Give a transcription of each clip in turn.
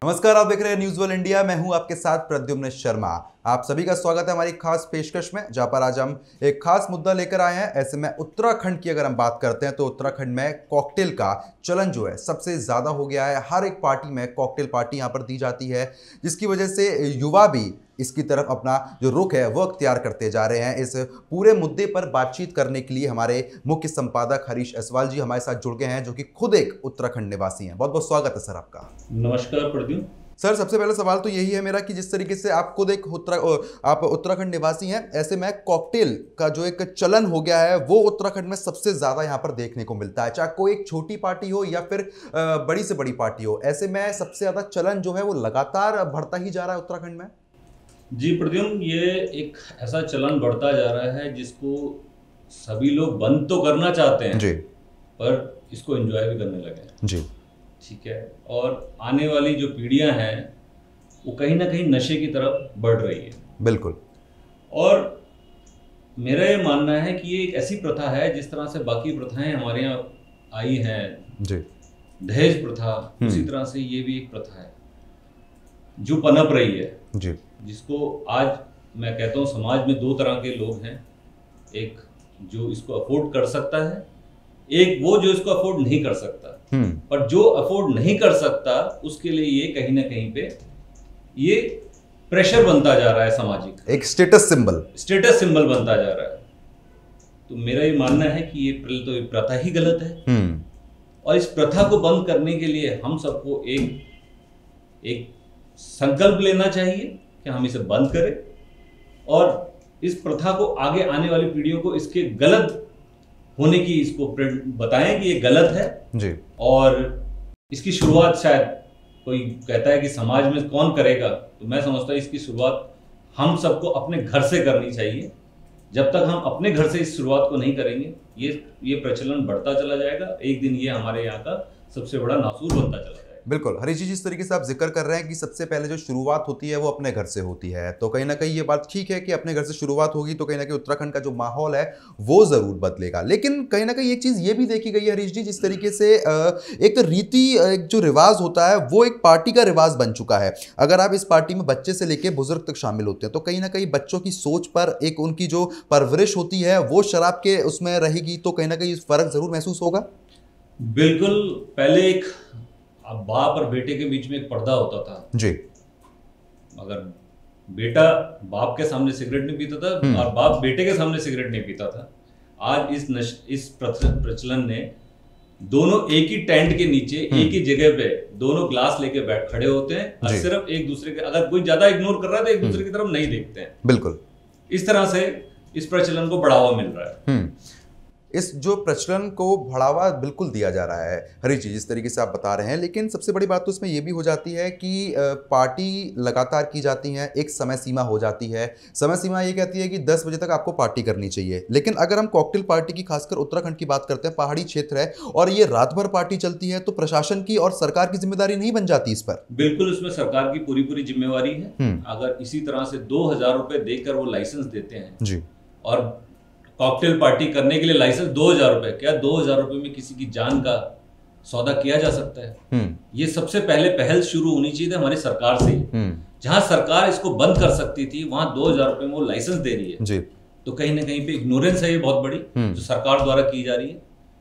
नमस्कार, आप देख रहे हैं न्यूज वर्ल्ड इंडिया। मैं हूं आपके साथ प्रद्युम्न शर्मा। आप सभी का स्वागत है हमारी खास पेशकश में, जहां पर आज हम एक खास मुद्दा लेकर आए हैं। ऐसे में उत्तराखंड की अगर हम बात करते हैं तो उत्तराखंड में कॉकटेल का चलन जो है सबसे ज्यादा हो गया है। हर एक पार्टी में कॉकटेल पार्टी यहां पर दी जाती है, जिसकी वजह से युवा भी इसकी तरफ अपना जो रुख है वो अख्तियार करते जा रहे हैं। इस पूरे मुद्दे पर बातचीत करने के लिए हमारे मुख्य संपादक हरीश असवाल जी हमारे साथ जुड़ गए हैं, जो कि खुद एक उत्तराखंड निवासी हैं। बहुत बहुत स्वागत है सर आपका। नमस्कार प्रद्युम्न सर, सबसे पहला सवाल तो यही है मेरा कि जिस तरीके से आप खुद एक आप उत्तराखंड निवासी हैं, ऐसे में कॉकटेल का जो एक चलन हो गया है वो उत्तराखंड में सबसे ज्यादा यहाँ पर देखने को मिलता है। चाहे कोई एक छोटी पार्टी हो या फिर बड़ी से बड़ी पार्टी हो, ऐसे में सबसे ज्यादा चलन जो है वो लगातार बढ़ता ही जा रहा है उत्तराखंड में। जी प्रद्युम्न, ये एक ऐसा चलन बढ़ता जा रहा है जिसको सभी लोग बंद तो करना चाहते हैं जी, पर इसको एंजॉय भी करने लगे हैं। जी, ठीक है। और आने वाली जो पीढ़ियां हैं वो कहीं ना कहीं नशे की तरफ बढ़ रही है। बिल्कुल। और मेरा ये मानना है कि ये एक ऐसी प्रथा है, जिस तरह से बाकी प्रथाएं हमारे यहाँ आई हैं, जी, दहेज प्रथा, उसी तरह से ये भी एक प्रथा है जो पनप रही है। जी, जिसको आज मैं कहता हूँ समाज में दो तरह के लोग हैं। एक जो इसको अफोर्ड कर सकता है, एक वो जो इसको अफोर्ड नहीं कर सकता। पर जो अफोर्ड नहीं कर सकता उसके लिए ये कहीं ना कहीं पे ये प्रेशर बनता जा रहा है, सामाजिक एक स्टेटस सिंबल बनता जा रहा है। तो मेरा ये मानना है कि ये प्रथा ही गलत है। और इस प्रथा को बंद करने के लिए हम सबको एक संकल्प लेना चाहिए कि हम इसे बंद करें और इस प्रथा को आगे आने वाली पीढ़ियों को इसके गलत होने की इसको बताएं कि ये गलत है जी। और इसकी शुरुआत शायद कोई कहता है कि समाज में कौन करेगा, तो मैं समझता हूँ इसकी शुरुआत हम सबको अपने घर से करनी चाहिए। जब तक हम अपने घर से इस शुरुआत को नहीं करेंगे ये प्रचलन बढ़ता चला जाएगा। एक दिन ये हमारे यहाँ का सबसे बड़ा नासूर बनता चला जाएगा। बिल्कुल हरीश जी, जिस तरीके से आप जिक्र कर रहे हैं कि सबसे पहले जो शुरुआत होती है वो अपने घर से होती है, तो कहीं ना कहीं ये बात ठीक है कि अपने घर से शुरुआत होगी तो कहीं ना कहीं उत्तराखंड का जो माहौल है वो जरूर बदलेगा। लेकिन कहीं ना कहीं एक चीज ये भी देखी गई है हरीश जी, जिस तरीके से एक रीति, एक जो रिवाज होता है वो एक पार्टी का रिवाज बन चुका है। अगर आप इस पार्टी में बच्चे से लेकर बुजुर्ग तक शामिल होते हैं तो कहीं ना कहीं बच्चों की सोच पर एक उनकी जो परवरिश होती है वो शराब के उसमें रहेगी, तो कहीं ना कहीं फर्क जरूर महसूस होगा। बिल्कुल। पहले एक बाप और बेटे के बीच में एक पर्दा होता था जी। अगर बेटा बाप के सामने सिगरेट नहीं पीता था और बाप बेटे के सामने सिगरेट नहीं पीता था। आज इस प्रचलन ने दोनों एक ही टेंट के नीचे एक ही जगह पे दोनों ग्लास लेके बैठ खड़े होते हैं और सिर्फ एक दूसरे के, अगर कोई ज्यादा इग्नोर कर रहा है तो एक दूसरे की तरफ नहीं देखते हैं। बिल्कुल। इस तरह से इस प्रचलन को बढ़ावा मिल रहा है। इस जो प्रचलन को बढ़ावा बिल्कुल दिया जा रहा है हरीश जी, जिस तरीके से आप बता रहे हैं। लेकिन सबसे बड़ी बात तो उसमें यह भी हो जाती है कि पार्टी लगातार की जाती है, एक समय सीमा हो जाती है। समय सीमा ये कहती है कि 10 बजे तक आपको पार्टी करनी चाहिए। लेकिन अगर हम कॉकटेल पार्टी की, खासकर उत्तराखंड की बात करते हैं, पहाड़ी क्षेत्र है और ये रात भर पार्टी चलती है, तो प्रशासन की और सरकार की जिम्मेदारी नहीं बन जाती इस पर? बिल्कुल, इसमें सरकार की पूरी जिम्मेवारी है। अगर इसी तरह से 2000 रुपए देकर वो लाइसेंस देते हैं जी, और कॉकटेल पार्टी करने के लिए लाइसेंस 2000 रुपए, क्या 2000 रुपए में किसी की जान का सौदा किया जा सकता है? ये सबसे पहले पहल शुरू होनी चाहिए हमारी सरकार से। जहां सरकार इसको बंद कर सकती थी वहां 2000 रुपए में वो लाइसेंस दे रही है जी। तो कहीं ना कहीं पे इग्नोरेंस है ये बहुत बड़ी, जो सरकार द्वारा की जा रही है।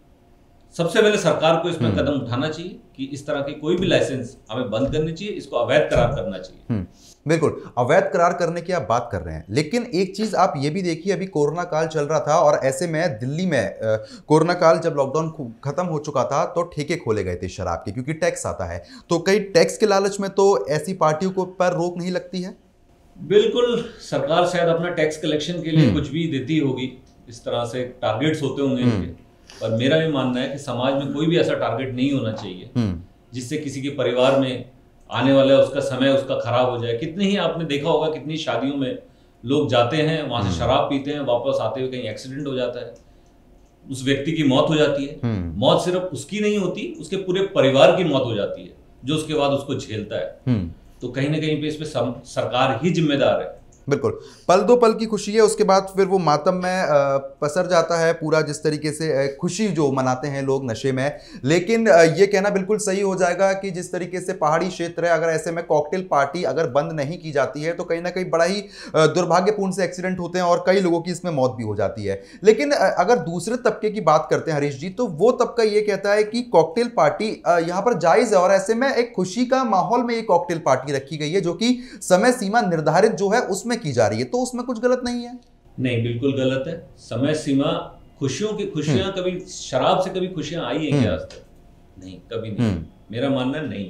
सबसे पहले सरकार को इसमें कदम उठाना चाहिए कि इस तरह की कोई भी लाइसेंस हमें बंद करनी चाहिए, इसको अवैध करार करना चाहिए। बिल्कुल, अवैध करार करने की आप बात कर रहे हैं। लेकिन एक चीज आप ये भी देखिए, अभी कोरोना काल चल रहा था और ऐसे में दिल्ली में कोरोना काल जब लॉकडाउन खत्म हो चुका था तो ठेके खोले गए थे शराब के, क्योंकि टैक्स आता है। तो कई टैक्स के लालच में तो ऐसी पार्टियों को पर रोक नहीं लगती है। बिल्कुल, सरकार शायद अपना टैक्स कलेक्शन के लिए कुछ भी देती होगी, इस तरह से टारगेट्स होते होंगे इनके। पर मेरा ये मानना है कि समाज में कोई भी ऐसा टारगेट नहीं होना चाहिए जिससे किसी के परिवार में आने वाला उसका समय उसका खराब हो जाए। कितनी ही आपने देखा होगा, कितनी शादियों में लोग जाते हैं, वहां से शराब पीते हैं, वापस आते हुए कहीं एक्सीडेंट हो जाता है, उस व्यक्ति की मौत हो जाती है। मौत सिर्फ उसकी नहीं होती, उसके पूरे परिवार की मौत हो जाती है जो उसके बाद उसको झेलता है। तो कहीं ना कहीं पे इसमें सरकार ही जिम्मेदार है बिल्कुल, पल दो पल की खुशी है, उसके बाद फिर वो मातम में पसर जाता है पूरा, जिस तरीके से खुशी जो मनाते हैं लोग नशे में। लेकिन ये कहना बिल्कुल सही हो जाएगा कि जिस तरीके से पहाड़ी क्षेत्र है, अगर ऐसे में कॉकटेल पार्टी अगर बंद नहीं की जाती है तो कहीं ना कहीं बड़ा ही दुर्भाग्यपूर्ण से एक्सीडेंट होते हैं और कई लोगों की इसमें मौत भी हो जाती है। लेकिन अगर दूसरे तबके की बात करते हैं हरीश जी, तो वो तबका ये कहता है कि कॉकटेल पार्टी यहाँ पर जायज है और ऐसे में एक खुशी का माहौल में ये कॉकटेल पार्टी रखी गई है जो कि समय सीमा निर्धारित जो है उसमें की जा रही है, तो उसमें कुछ गलत नहीं है? नहीं, बिल्कुल गलत है। समय सीमा, खुशियां कभी शराब से कभी खुशियां आई हैं क्या आज तक? नहीं, कभी नहीं। मेरा मानना नहीं।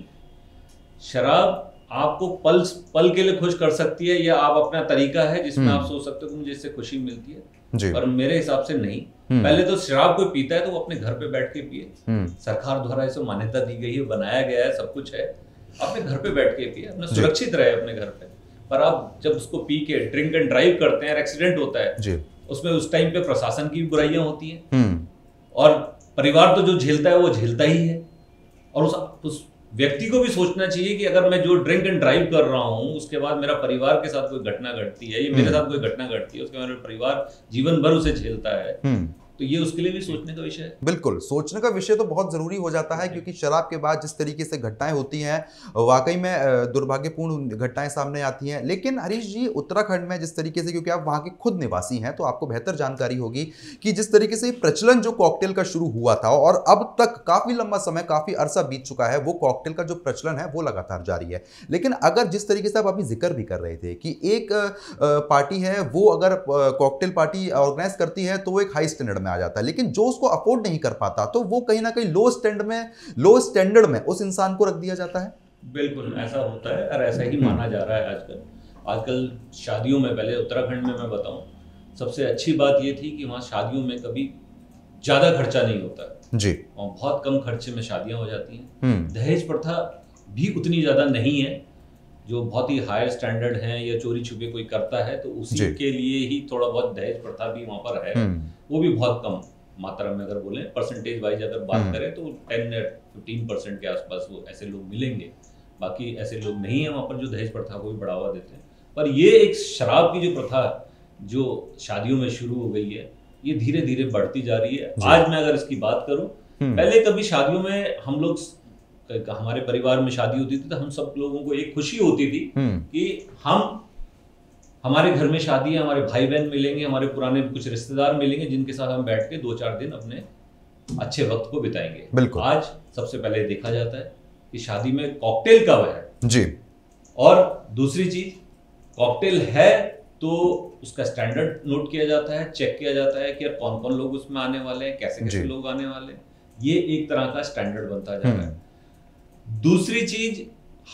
शराब आपको पल के लिए खुश कर सकती है, या आप अपना तरीका है जिसमें आप सोच सकते हो कि मुझे इससे खुशी मिलती है, पर मेरे हिसाब से नहीं। पहले तो शराब कोई पीता है तो वो अपने घर पे बैठ के पिए। सरकार द्वारा इसे मान्यता दी गई है, बनाया गया है, सब कुछ है, अपने घर पे बैठ के पिए, अपना सुरक्षित रहे अपने घर पे। पर आप जब उसको पी के ड्रिंक एंड ड्राइव करते हैं, एक्सीडेंट होता है, उसमें उस टाइम पे प्रशासन की बुराइयां होती हैं और परिवार तो जो झेलता है वो झेलता ही है। और उस व्यक्ति को भी सोचना चाहिए कि अगर मैं जो ड्रिंक एंड ड्राइव कर रहा हूं उसके बाद मेरा परिवार के साथ कोई घटना घटती है, या मेरे साथ कोई घटना घटती है, उसके बाद मेरा परिवार जीवन भर उसे झेलता है, तो ये उसके लिए भी सोचने का विषय है। बिल्कुल, सोचने का विषय तो बहुत जरूरी हो जाता है, क्योंकि शराब के बाद जिस तरीके से घटनाएं होती हैं वाकई में दुर्भाग्यपूर्ण घटनाएं सामने आती हैं। लेकिन हरीश जी, उत्तराखंड में जिस तरीके से, क्योंकि आप वहां के खुद निवासी हैं तो आपको बेहतर जानकारी होगी कि जिस तरीके से प्रचलन जो कॉकटेल का शुरू हुआ था और अब तक काफी लंबा समय, काफी अरसा बीत चुका है, वो कॉकटेल का जो प्रचलन है वो लगातार जारी है। लेकिन अगर जिस तरीके से आप अभी जिक्र भी कर रहे थे कि एक पार्टी है वो अगर कॉकटेल पार्टी ऑर्गेनाइज करती है तो वो एक हाई स्टैंडर्ड में आ जाता है, लेकिन जो उसको अफोर्ड नहीं कर पाता तो वो कहीं ना कहीं लो स्टैंडर्ड में उस इंसान को रख दिया जाता है। बिल्कुल ऐसा होता है और ऐसा ही माना जा रहा है आजकल शादियों में। पहले उत्तराखंड में मैं बताऊं, सबसे अच्छी बात ये थी कि वहाँ शादियों में कभी ज्यादा खर्चा नहीं होता जी, और बहुत कम खर्चे में शादियां हो जाती हैं। दहेज प्रथा भी उतनी ज्यादा नहीं है। जो बहुत ही हायर स्टैंडर्ड हैं या चोरी छुपे कोई करता है तो उसी के लिए ही थोड़ा बहुत दहेज प्रथा भी वहाँ पर है, वो भी बहुत कम मात्रा में। अगर बोलें परसेंटेज वाइज अगर बात करें तो 10 या 15% के आसपास वो ऐसे लोग मिलेंगे। बाकी ऐसे लोग नहीं है वहाँ पर जो दहेज प्रथा को भी बढ़ावा देते हैं। पर ये एक शराब की जो प्रथा जो शादियों में शुरू हो गई है, ये धीरे धीरे बढ़ती जा रही है। आज मैं अगर इसकी बात करूं, पहले कभी शादियों में हम लोग, हमारे परिवार में शादी होती थी तो हम सब लोगों को एक खुशी होती थी कि हमारे घर में शादी है, हमारे भाई बहन मिलेंगे, हमारे पुराने कुछ रिश्तेदार मिलेंगे जिनके साथ हम बैठ के 2-4 दिन अपने अच्छे वक्त को बिताएंगे। आज सबसे पहले देखा जाता है कि शादी में कॉकटेल कब है जी, और दूसरी चीज कॉकटेल है तो उसका स्टैंडर्ड नोट किया जाता है, चेक किया जाता है कि कौन कौन लोग उसमें आने वाले हैं, कैसे कैसे लोग आने वाले हैं। ये एक तरह का स्टैंडर्ड बनता जा रहा है। दूसरी चीज,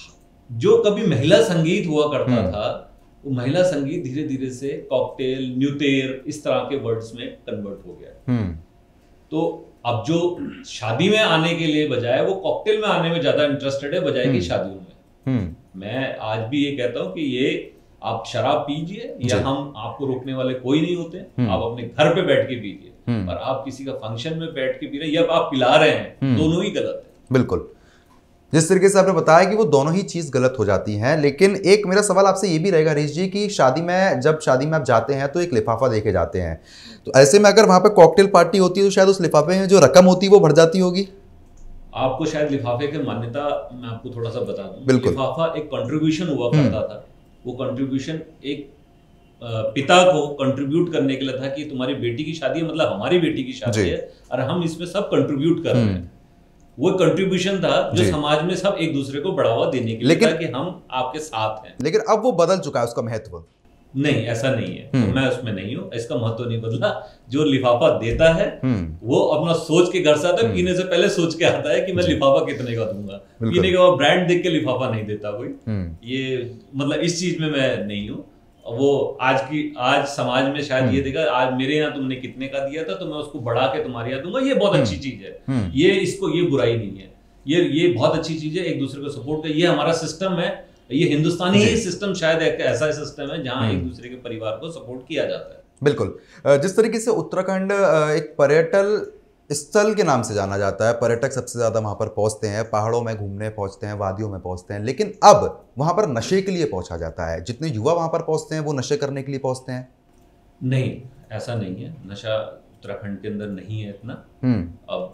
जो कभी महिला संगीत हुआ करता था, वो महिला संगीत धीरे धीरे से कॉकटेल, न्यूतेर, इस तरह के वर्ड्स में कन्वर्ट हो गया। तो अब जो शादी में आने के लिए बजाय वो कॉकटेल में आने में ज्यादा इंटरेस्टेड है बजाय कि शादियों में। मैं आज भी ये कहता हूं कि ये आप शराब पीजिए, या हम आपको रोकने वाले कोई नहीं होते, आप अपने घर पे बैठ के पीजिए, पर आप किसी का फंक्शन में बैठ के पी रहे हैं या आप पिला रहे हैं, दोनों ही गलत है। बिल्कुल, जिस तरीके से आपने बताया कि वो दोनों ही चीज़ गलत हो जाती हैं। लेकिन एक मेरा सवाल आपसे ये भी रहेगा हरीश जी कि जब शादी में आप जाते हैं तो एक लिफाफा देके जाते हैं, तो ऐसे में अगर वहाँ पे कॉकटेल पार्टी होती है तो शायद उस लिफाफे में जो रकम होती है वो बढ़ जाती होगी। आपको शायद लिफाफे की मान्यता मैं आपको थोड़ा सा बता दूं। लिफाफा एक कंट्रीब्यूशन हुआ करता था। वो कंट्रीब्यूशन एक पिता को कंट्रीब्यूट करने के लिए था कि तुम्हारी बेटी की शादी है, मतलब हमारी बेटी की शादी है और हम इसमें सब कंट्रीब्यूट कर रहे हैं। वो कंट्रीब्यूशन था जो समाज में सब एक दूसरे को बढ़ावा देने के लिए था कि हम आपके साथ हैं। लेकिन अब वो बदल चुका है, उसका महत्व नहीं, ऐसा नहीं है। तो मैं उसमें नहीं हूँ, इसका महत्व नहीं बदला। जो लिफाफा देता है वो अपना सोच के घर से आता है, पीने से पहले सोच के आता है कि मैं लिफाफा कितने का दूंगा। पीने के बाद ब्रांड देख के लिफाफा नहीं देता कोई। ये मतलब इस चीज में मैं नहीं हूँ। वो आज समाज में शायद ये देखा, आज मेरे यहाँ तुमने कितने का दिया था तो मैं उसको बढ़ा के तुम्हारे यहाँ दूंगा, ये बहुत अच्छी चीज है। ये बुराई नहीं है, ये बहुत अच्छी चीज है। एक दूसरे को सपोर्ट कर, ये हमारा सिस्टम है, ये हिंदुस्तानी ही सिस्टम शायद एक ऐसा सिस्टम है जहाँ एक दूसरे के परिवार को सपोर्ट किया जाता है। बिल्कुल, जिस तरीके से उत्तराखंड एक पर्यटन स्थल के नाम से जाना जाता है, पर्यटक सबसे ज्यादा वहां पर पहुंचते हैं, पहाड़ों में घूमने पहुंचते हैं, वादियों में पहुंचते हैं, लेकिन अब वहां पर नशे के लिए पहुंचा जाता है। जितने युवा वहां पर पहुंचते हैं वो नशे करने के लिए पहुंचते हैं। नहीं, ऐसा नहीं है। नशा उत्तराखंड के अंदर नहीं है इतना। अब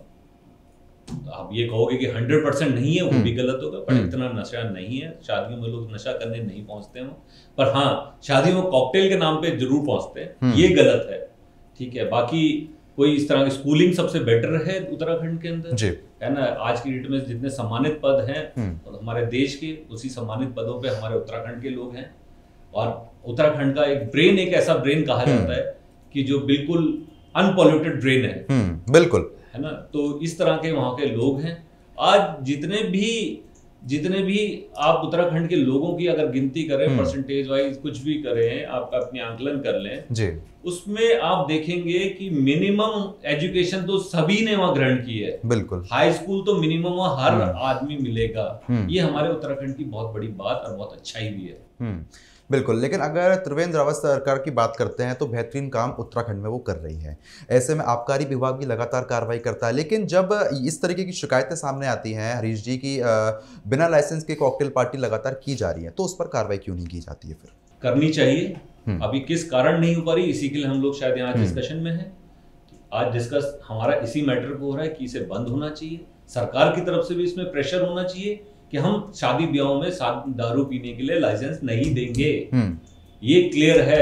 आप ये कहोगे कि 100% नहीं है, वो भी गलत होगा, पर इतना नशा नहीं है। शादियों में लोग नशा करने नहीं पहुंचते हैं, पर हाँ शादियों में कॉकटेल के नाम पे जरूर पहुंचते हैं, ये गलत है। ठीक है, बाकी कोई इस तरह की स्कूलिंग सबसे बेटर है उत्तराखंड के अंदर जी, है ना। आज की डेट में जितने सम्मानित पद हैं और हमारे देश के, उसी सम्मानित पदों पे हमारे उत्तराखंड के लोग हैं। और उत्तराखंड का एक ब्रेन, एक ऐसा ब्रेन कहा जाता है कि जो बिल्कुल अनपॉल्यूटेड ब्रेन है, बिल्कुल, है ना। तो इस तरह के वहां के लोग हैं। आज जितने भी आप उत्तराखंड के लोगों की अगर गिनती करें, परसेंटेज वाइज कुछ भी करें, आप अपनी आंकलन कर लें जी, उसमें आप देखेंगे कि मिनिमम एजुकेशन तो सभी ने वहां ग्रहण की है। बिल्कुल, हाई स्कूल तो मिनिमम हर आदमी मिलेगा। ये हमारे उत्तराखंड की बहुत बड़ी बात और बहुत अच्छाई भी है। बिल्कुल, लेकिन अगर त्रिवेंद्र रावत सरकार की बात करते हैं तो बेहतरीन काम उत्तराखंड में वो कर रही है। ऐसे में आबकारी विभाग भी लगातार कार्रवाई करता है, लेकिन जब इस तरीके की शिकायतें सामने आती हैं हरीश जी की बिना लाइसेंस के कॉकटेल पार्टी लगातार की जा रही है, तो उस पर कार्रवाई क्यों नहीं की जाती है? फिर करनी चाहिए। अभी किस कारण नहीं हो पा रही, इसी के लिए हम लोग शायद यहाँ डिस्कशन में है। आज डिस्कस हमारा इसी मैटर पे हो रहा है कि इसे बंद होना चाहिए। सरकार की तरफ से भी इसमें प्रेशर होना चाहिए कि हम शादी ब्याहों में दारू पीने के लिए लाइसेंस नहीं देंगे। ये क्लियर है,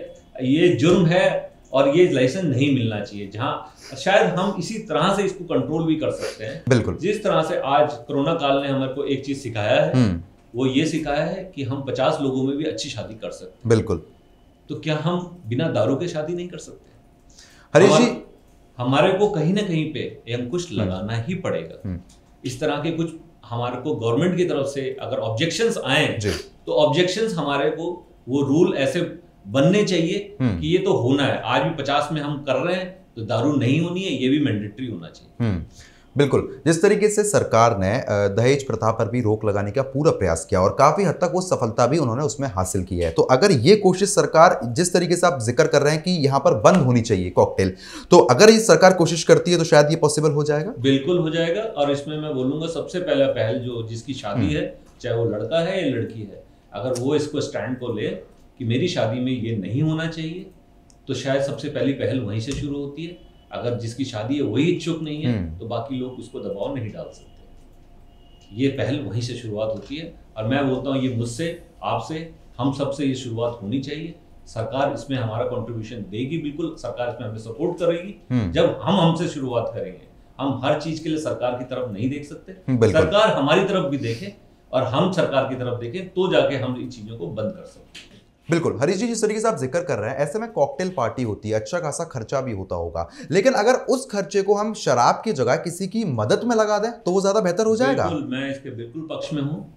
ये जुर्म है और ये लाइसेंस नहीं मिलना चाहिए। जहां शायद हम इसी तरह से इसको कंट्रोल भी कर सकते हैं। बिल्कुल, जिस तरह से आज कोरोना काल ने हमारे को एक चीज सिखाया है, वो ये सिखाया है कि हम 50 लोगों में भी अच्छी शादी कर सकते हैं। बिल्कुल, तो क्या हम बिना दारू के शादी नहीं कर सकते? हरीश जी, हमारे को कहीं ना कहीं पे अंकुश लगाना ही पड़ेगा। इस तरह के कुछ हमारे को गवर्नमेंट की तरफ से अगर ऑब्जेक्शंस आए तो ऑब्जेक्शंस हमारे को वो रूल ऐसे बनने चाहिए कि ये तो होना है। आज भी 50 में हम कर रहे हैं तो दारू नहीं होनी है, ये भी मैंडेटरी होना चाहिए। बिल्कुल, जिस तरीके से सरकार ने दहेज प्रथा पर भी रोक लगाने का पूरा प्रयास किया और काफी हद तक वो सफलता भी उन्होंने उसमें हासिल की है, तो अगर ये कोशिश सरकार, जिस तरीके से आप जिक्र कर रहे हैं कि यहाँ पर बंद होनी चाहिए कॉकटेल, तो अगर ये सरकार कोशिश करती है तो शायद ये पॉसिबल हो जाएगा। बिल्कुल हो जाएगा। और इसमें मैं बोलूंगा सबसे पहला पहल जो जिसकी शादी है, चाहे वो लड़का है या लड़की है, अगर वो इसको स्टैंड को ले कि मेरी शादी में ये नहीं होना चाहिए, तो शायद सबसे पहली पहल वहीं से शुरू होती है। अगर जिसकी शादी है वही इच्छुक नहीं है तो बाकी लोग उसको दबाव नहीं डाल सकते। ये पहल वहीं से शुरुआत होती है और मैं बोलता हूँ ये मुझसे, आपसे, हम सबसे ये शुरुआत होनी चाहिए। सरकार इसमें हमारा कंट्रीब्यूशन देगी, बिल्कुल सरकार इसमें हमें सपोर्ट करेगी। जब हम हमसे शुरुआत करेंगे, हम हर चीज के लिए सरकार की तरफ नहीं देख सकते, सरकार हमारी तरफ भी देखे और हम सरकार की तरफ देखें, तो जाके हम इन चीजों को बंद कर सकते हैं। बिल्कुल, हरीश जी, जिस तरीके से आप जिक्र कर रहे हैं, ऐसे में कॉकटेल पार्टी होती है, अच्छा खासा खर्चा भी होता होगा, लेकिन अगर उस खर्चे को हम शराब की जगह किसी की मदद में लगा दें तो वो ज्यादा बेहतर हो जाएगा। बिल्कुल, मैं इसके बिल्कुल पक्ष में हूँ।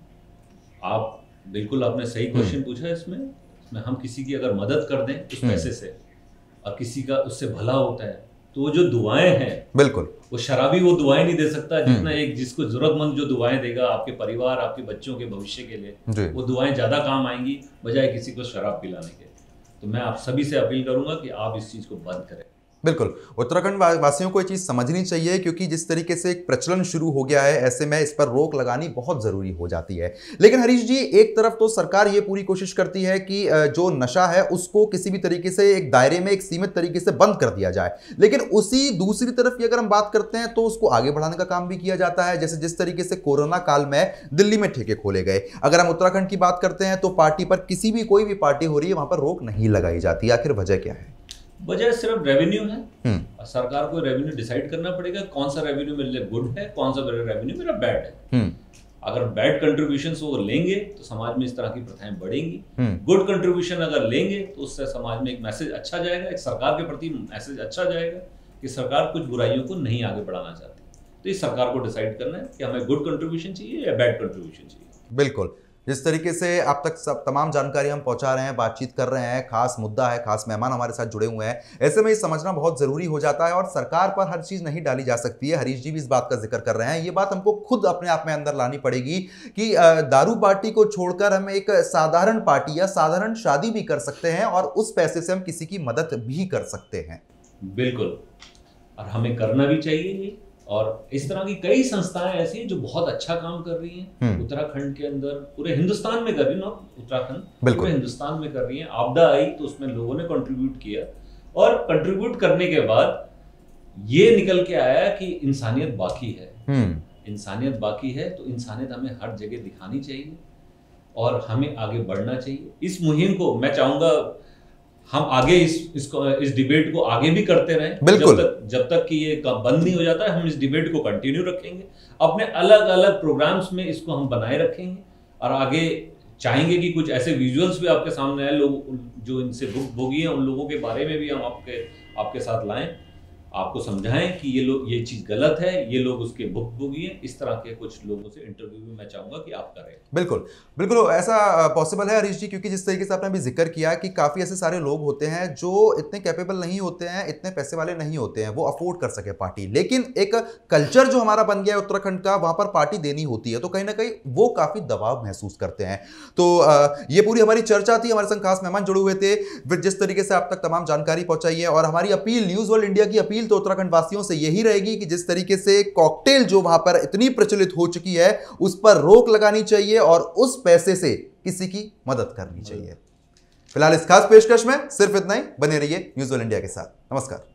आप बिल्कुल, आपने सही क्वेश्चन पूछा है। इसमें हम किसी की अगर मदद कर दें उस पैसे से और किसी का उससे भला होता है, तो वो जो दुआएं हैं, बिल्कुल, वो शराबी वो दुआएं नहीं दे सकता जितना एक जिसको जरूरतमंद जो दुआएं देगा आपके परिवार, आपके बच्चों के भविष्य के लिए, वो दुआएं ज्यादा काम आएंगी बजाय किसी को शराब पिलाने के। तो मैं आप सभी से अपील करूंगा कि आप इस चीज को बंद करें। बिल्कुल, उत्तराखंड वासियों को ये चीज़ समझनी चाहिए, क्योंकि जिस तरीके से एक प्रचलन शुरू हो गया है, ऐसे में इस पर रोक लगानी बहुत ज़रूरी हो जाती है। लेकिन हरीश जी, एक तरफ तो सरकार ये पूरी कोशिश करती है कि जो नशा है उसको किसी भी तरीके से एक दायरे में, एक सीमित तरीके से बंद कर दिया जाए, लेकिन उसी दूसरी तरफ की अगर हम बात करते हैं तो उसको आगे बढ़ाने का काम भी किया जाता है। जैसे जिस तरीके से कोरोना काल में दिल्ली में ठेके खोले गए, अगर हम उत्तराखंड की बात करते हैं तो पार्टी पर, किसी भी कोई भी पार्टी हो रही है वहां पर रोक नहीं लगाई जाती। आखिर वजह क्या है? वजह सिर्फ रेवेन्यू है। सरकार को रेवेन्यू डिसाइड करना पड़ेगा, कौन सा रेवेन्यू मेरे लिए गुड है, कौन सा रेवेन्यू मेरा बैड है। अगर बैड कंट्रीब्यूशन वो लेंगे तो समाज में इस तरह की प्रथाएं बढ़ेंगी। गुड कंट्रीब्यूशन अगर लेंगे तो उससे समाज में एक मैसेज अच्छा जाएगा, एक सरकार के प्रति मैसेज अच्छा जाएगा कि सरकार कुछ बुराइयों को नहीं आगे बढ़ाना चाहती। तो इस सरकार को डिसाइड करना है कि हमें गुड कंट्रीब्यूशन चाहिए या बैड कंट्रीब्यूशन चाहिए। बिल्कुल, जिस तरीके से आप तक सब तमाम जानकारी हम पहुंचा रहे हैं, बातचीत कर रहे हैं, खास मुद्दा है, खास मेहमान हमारे साथ जुड़े हुए हैं, ऐसे में ये समझना बहुत ज़रूरी हो जाता है और सरकार पर हर चीज़ नहीं डाली जा सकती है। हरीश जी भी इस बात का जिक्र कर रहे हैं, ये बात हमको खुद अपने आप में अंदर लानी पड़ेगी कि दारू पार्टी को छोड़कर हम एक साधारण पार्टी या साधारण शादी भी कर सकते हैं और उस पैसे से हम किसी की मदद भी कर सकते हैं। बिल्कुल, और हमें करना भी चाहिए ये। और इस तरह की कई संस्थाएं ऐसी हैं जो बहुत अच्छा काम कर रही हैं उत्तराखंड के अंदर, पूरे हिंदुस्तान में कर रही है, उत्तराखंड पूरे हिंदुस्तान में कर रही है। आपदा आई तो उसमें लोगों ने कंट्रीब्यूट किया, और कंट्रीब्यूट करने के बाद ये निकल के आया कि इंसानियत बाकी है। इंसानियत बाकी है, तो इंसानियत हमें हर जगह दिखानी चाहिए और हमें आगे बढ़ना चाहिए। इस मुहिम को मैं चाहूंगा हम आगे इस डिबेट को आगे भी करते रहें, जब तक कि ये बंद नहीं हो जाता है। हम इस डिबेट को कंटिन्यू रखेंगे, अपने अलग अलग प्रोग्राम्स में इसको हम बनाए रखेंगे, और आगे चाहेंगे कि कुछ ऐसे विजुअल्स भी आपके सामने आए, लोग जो इनसे भुगभोगी हैं उन लोगों के बारे में भी हम आपके साथ लाएं, आपको समझाएं कि ये चीज गलत है, ये लोग उसके भुगभोगी हैं। इस तरह के कुछ लोगों से इंटरव्यू भी मैं चाहूंगा कि आप करें। बिल्कुल बिल्कुल ऐसा पॉसिबल है हरीश जी, क्योंकि जिस तरीके से आपने अभी जिक्र किया कि काफी ऐसे सारे लोग होते हैं जो इतने कैपेबल नहीं होते हैं, इतने पैसे वाले नहीं होते हैं, वो अफोर्ड कर सके पार्टी, लेकिन एक कल्चर जो हमारा बन गया है उत्तराखंड का, वहां पर पार्टी देनी होती है, तो कहीं ना कहीं वो काफी दबाव महसूस करते हैं। तो ये पूरी हमारी चर्चा थी, हमारे संग खास मेहमान जुड़े हुए थे, जिस तरीके से आप तक तमाम जानकारी पहुंचाई है। और हमारी अपील, न्यूज वर्ल्ड इंडिया की अपील तो उत्तराखंड वासियों से यही रहेगी कि जिस तरीके से कॉकटेल जो वहां पर इतनी प्रचलित हो चुकी है, उस पर रोक लगानी चाहिए और उस पैसे से किसी की मदद करनी चाहिए। फिलहाल इस खास पेशकश में सिर्फ इतना ही। बने रहिए न्यूज वर्ल्ड इंडिया के साथ। नमस्कार।